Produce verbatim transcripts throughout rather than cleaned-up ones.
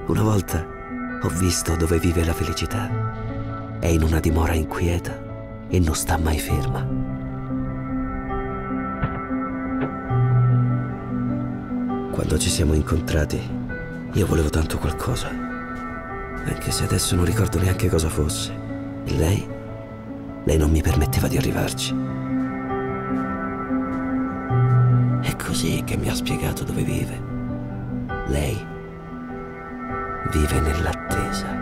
Una volta ho visto dove vive la felicità. È in una dimora inquieta e non sta mai ferma. Quando ci siamo incontrati, io volevo tanto qualcosa, anche se adesso non ricordo neanche cosa fosse. E lei? Lei non mi permetteva di arrivarci. È così che mi ha spiegato dove vive. Lei vive nell'attesa.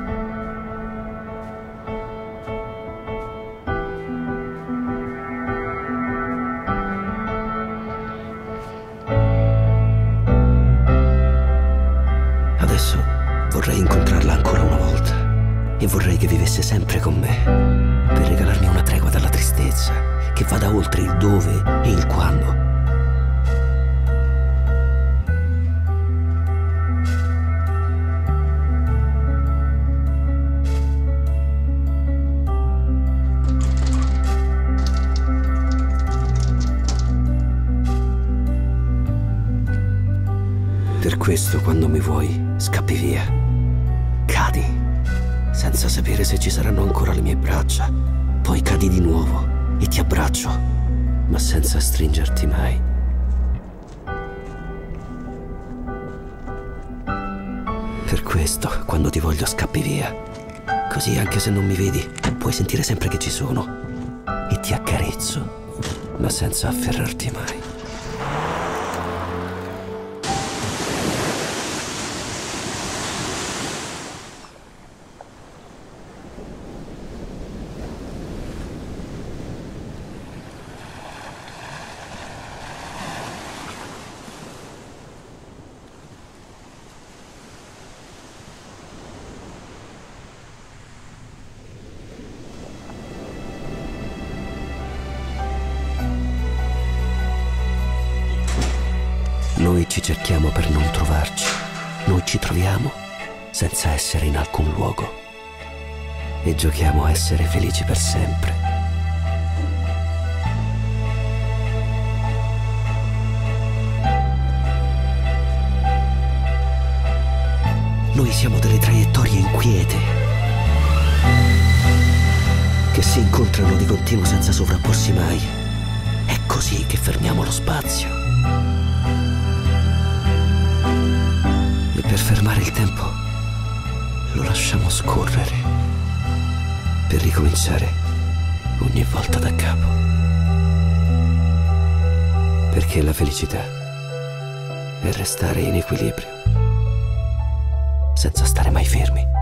Adesso vorrei incontrarla ancora una volta e vorrei che vivesse sempre con me, per regalarmi una tregua dalla tristezza, che vada oltre il dove e il quando. Per questo, quando mi vuoi, scappi via. Cadi, senza sapere se ci saranno ancora le mie braccia. Poi cadi di nuovo e ti abbraccio, ma senza stringerti mai. Per questo, quando ti voglio, scappi via. Così, anche se non mi vedi, puoi sentire sempre che ci sono. E ti accarezzo, ma senza afferrarti mai. Noi ci cerchiamo per non trovarci. Noi ci troviamo senza essere in alcun luogo. E giochiamo a essere felici per sempre. Noi siamo delle traiettorie inquiete che si incontrano di continuo senza sovrapporsi mai. È così che fermiamo lo spazio. E per fermare il tempo lo lasciamo scorrere, per ricominciare ogni volta da capo. Perché la felicità è restare in equilibrio, senza stare mai fermi.